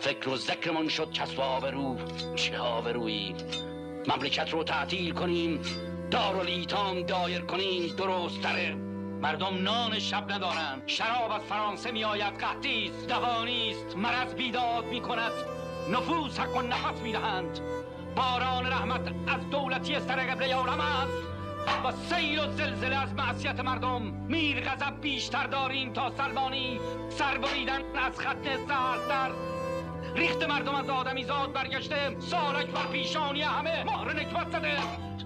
فکر و ذکرمان شد کسب آبرو. چه آبرویی؟ مملکت رو تعطیل کنیم، دارالایتام دایر کنیم درست تره. مردم نان شب ندارند، شراب از فرانسه می آید قحطی است، دوانیست، مرض بیداد می کند، نفوس حق و نفس می دهند. باران رحمت از دولتی سر قبله یارم است و سیل و زلزله از معصیت مردم. میر غضب بیشتر داریم تا سلمانی، سر بریدن از خط سردتر. ریخت مردم از آدمی زاد برگشته، سالک بر پیشانی همه مهر نکبت زده.